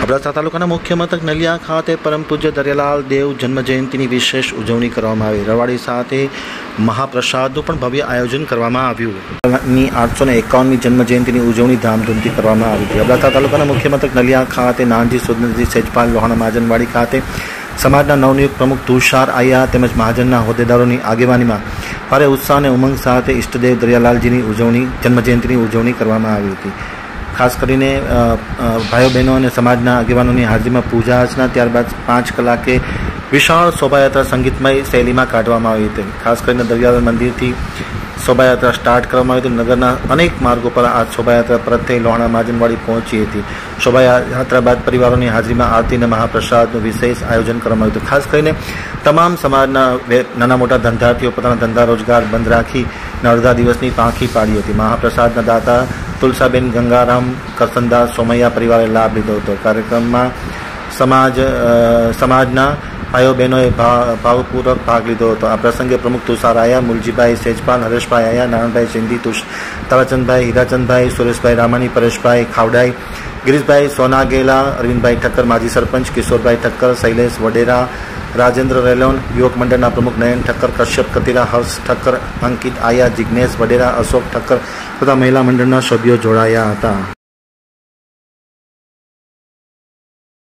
અબડાસા તાલુકાના મુખ્ય મથક નલિયા ખાતે પરમ પૂજ્ય દરિયાલાલ દેવ જન્મજયંતિની વિશેષ ઉજવણી કરવામાં આવી। રવાડી સાથે મહાપ્રસાદનું પણ ભવ્ય આયોજન કરવામાં આવ્યું। 851મી જન્મજયંતિની ઉજવણી ધામધૂમથી કરવામાં આવી હતી। અબડાસા તાલુકાના મુખ્ય મથક નલિયા ખાતે નાનજી સુંદરજી સેજપાલ લોહાણા મહાજનવાડી ખાતે સમાજના નવનિયુક્ત પ્રમુખ તુષાર આયા તેમજ મહાજનના હોદ્દેદારોની આગેવાનીમાં ભારે ઉત્સાહ અને ઉમંગ સાથે ઇષ્ટદેવ દરિયાલાલજીની જન્મજયંતિની ઉજવણી કરવામાં આવી હતી। ખાસ કરીને ભાઈઓ બહેનો અને સમાજના આગેવાનોની હાજરીમાં પૂજા અર્ચના ત્યારબાદ 5 કલાકે વિશાળ શોભાયાત્રા સંગીતમય શૈલીમાં કાઢવામાં આવી હતી। ખાસ કરીને દરિયાલાલ મંદિરથી શોભાયાત્રા સ્ટાર્ટ કરવામાં આવી હતી। નગરના અનેક માર્ગો પર આ શોભાયાત્રા પરત થઈ લોહાણા મહાજનવાડી પહોંચી હતી। શોભાયાત્રા બાદ પરિવારોની હાજરીમાં આરતી અને મહાપ્રસાદનું વિશેષ આયોજન કરવામાં આવ્યું હતું। ખાસ કરીને તમામ સમાજના નાના મોટા ધંધાર્થીઓ પોતાના ધંધા રોજગાર બંધ રાખી અડધા દિવસની પાંખી પાડી હતી। મહાપ્રસાદના દાતા તુલસાબેન ગંગારામ કરસનદાસ સોમૈયા પરિવારે લાભ લીધો હતો। કાર્યક્રમમાં સમાજના ભાઈઓ બહેનોએ ભાવપૂર્વક ભાગ લીધો હતો। આ પ્રસંગે પ્રમુખ તુષાર આયા, મુલજીભાઈ સેજપાલ, હરેશભાઈ આયા, નારાયણભાઈ સિંધી, તારાચંદભાઈ, હીરાચંદભાઈ, સુરેશભાઈ રામાણી, પરેશભાઈ ખાવડાઈ, ગિરીશભાઈ સોનાગેલા, અરવિંદભાઈ ઠક્કર, માજી સરપંચ કિશોરભાઈ ઠક્કર, શૈલેષ વડેરા, રાજેન્દ્ર રેલોન, યુવક મંડળના પ્રમુખ નયન ઠક્કર, કશ્યપ કતીરા, હર્ષ ઠક્કર, અંકિત આયા, જિજ્ઞેશ વડેરા, અશોક ઠક્કર તથા મહિલા મંડળના સભ્યો જોડાયા હતા।